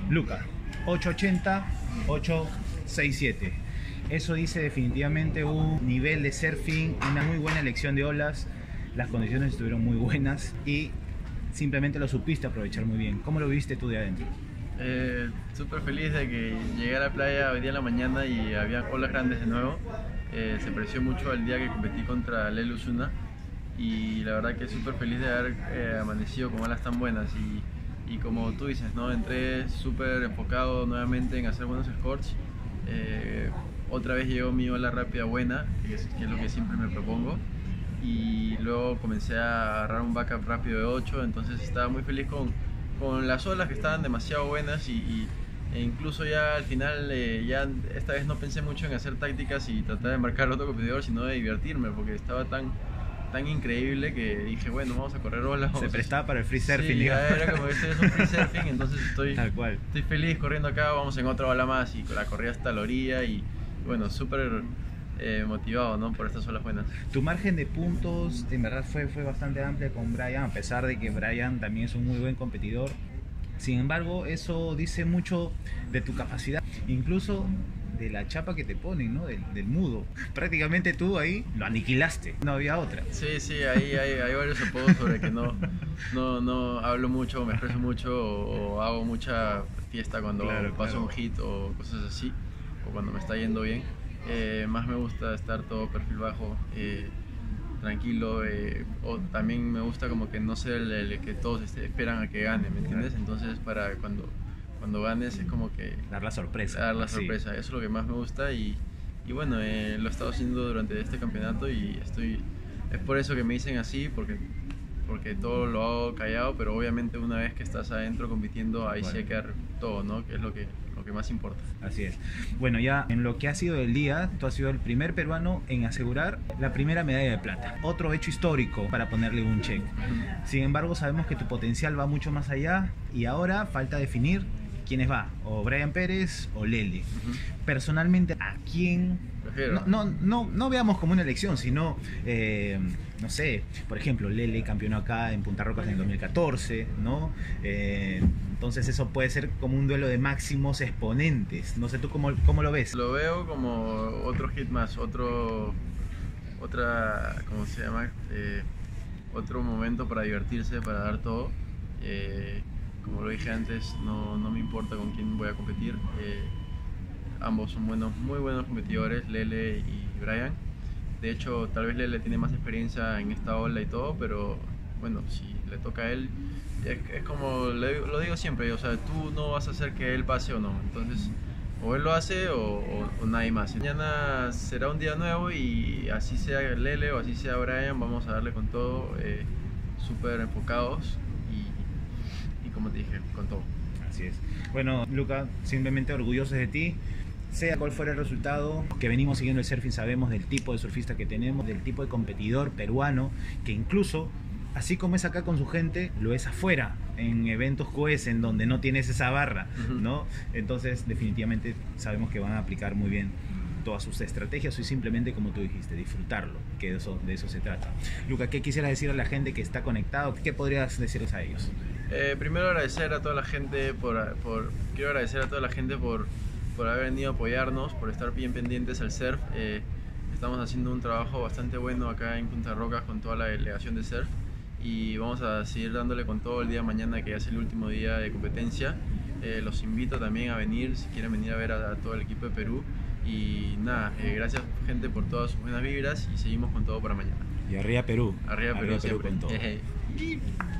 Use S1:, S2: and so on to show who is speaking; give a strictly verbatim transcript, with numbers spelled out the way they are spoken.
S1: Luca, ocho ochenta, ocho sesenta y siete. Eso dice definitivamente un nivel de surfing, una muy buena elección de olas. Las condiciones estuvieron muy buenas y simplemente lo supiste aprovechar muy bien. ¿Cómo lo viste tú de adentro?
S2: Eh, Súper feliz de que llegué a la playa hoy día en la mañana y había olas grandes de nuevo. Eh, se pareció mucho al día que competí contra Lele Osuna y la verdad que súper feliz de haber eh, amanecido con olas tan buenas y, y como tú dices, ¿no? Entré súper enfocado nuevamente en hacer buenos scores. Eh, otra vez llegó mi ola rápida buena, que es, que es lo que siempre me propongo, y luego comencé a agarrar un backup rápido de ocho, entonces estaba muy feliz con, con las olas que estaban demasiado buenas y, y e incluso ya al final, eh, ya esta vez no pensé mucho en hacer tácticas y tratar de marcar al otro competidor, sino de divertirme, porque estaba tan, tan increíble que dije, bueno, vamos a correr olas.
S1: Se prestaba para el free surfing.
S2: Sí, ya era como que estoy en un free surfing, entonces estoy,
S1: Tal cual.
S2: estoy feliz corriendo acá, vamos en otra ola más y la corrí hasta la orilla y bueno, súper eh, motivado, ¿no? Por estas olas buenas.
S1: Tu margen de puntos en verdad fue, fue bastante amplia con Brian, a pesar de que Brian también es un muy buen competidor. Sin embargo, eso dice mucho de tu capacidad, incluso de la chapa que te ponen, ¿no? Del, del mudo. Prácticamente tú ahí lo aniquilaste, no había otra.
S2: Sí, sí, ahí hay, hay varios apodos sobre que no, no, no hablo mucho, me expreso mucho o, o hago mucha fiesta cuando
S1: Claro,
S2: paso
S1: claro.
S2: un hit o cosas así, o cuando me está yendo bien. Eh, más me gusta estar todo perfil bajo, eh, tranquilo, eh, o también me gusta como que no ser el, el que todos este, esperan a que gane, ¿me entiendes? Entonces para cuando, cuando ganes es como que
S1: Dar la sorpresa.
S2: dar la
S1: Sí.
S2: sorpresa, eso es lo que más me gusta y, y bueno, eh, lo he estado haciendo durante este campeonato y estoy, es por eso que me dicen así, porque, porque todo lo hago callado, pero obviamente una vez que estás adentro compitiendo ahí sí hay que dar todo, ¿no? Que es lo que, lo que más importa.
S1: Así es. Bueno, ya en lo que ha sido el día, tú has sido el primer peruano en asegurar la primera medalla de plata. Otro hecho histórico para ponerle un check. Sin embargo, sabemos que tu potencial va mucho más allá y ahora falta definir quiénes va, o Brian Pérez o Lele.
S2: Uh-huh.
S1: Personalmente, ¿a quién?
S2: Prefiero.
S1: No, no, no, no veamos como una elección, sino, eh, no sé, por ejemplo, Lele campeonó acá en Punta Rocas en el dos mil catorce, ¿no? Eh, entonces eso puede ser como un duelo de máximos exponentes. No sé, ¿tú cómo, cómo lo ves?
S2: Lo veo como otro hit más, otro, otra, ¿cómo se llama? Eh, otro momento para divertirse, para dar todo. Eh, como lo dije antes, no, no me importa con quién voy a competir. Eh, ambos son buenos, muy buenos competidores, Lele y Brian. De hecho, tal vez Lele tiene más experiencia en esta ola y todo, pero bueno, si le toca a él, es, es como le, lo digo siempre, o sea, tú no vas a hacer que él pase o no. Entonces, o él lo hace o, o, o nadie más. Mañana será un día nuevo y así sea Lele o así sea Brian, vamos a darle con todo, eh, súper enfocados y, y como te dije, con todo.
S1: Así es. Bueno, Luca, simplemente orgullosos de ti. Sea cual fuera el resultado, que venimos siguiendo el surfing, sabemos del tipo de surfista que tenemos, del tipo de competidor peruano, que incluso, así como es acá con su gente, lo es afuera, en eventos C O E S, en donde no tienes esa barra, ¿no? Entonces, definitivamente sabemos que van a aplicar muy bien todas sus estrategias y simplemente, como tú dijiste, disfrutarlo, que de eso, de eso se trata. Luca, ¿qué quisieras decir a la gente que está conectado? ¿Qué podrías decirles a ellos?
S2: Eh, primero agradecer a toda la gente por, por quiero agradecer a toda la gente por, por haber venido a apoyarnos, por estar bien pendientes al surf. Eh, estamos haciendo un trabajo bastante bueno acá en Punta Rocas con toda la delegación de surf y vamos a seguir dándole con todo el día de mañana, que ya es el último día de competencia. Eh, los invito también a venir, si quieren venir a ver a, a todo el equipo de Perú. Y nada, eh, gracias gente por todas sus buenas vibras y seguimos con todo para mañana.
S1: Y arriba Perú.
S2: Arriba Perú,
S1: Arriba Perú
S2: siempre.
S1: con todo.
S2: Jeje.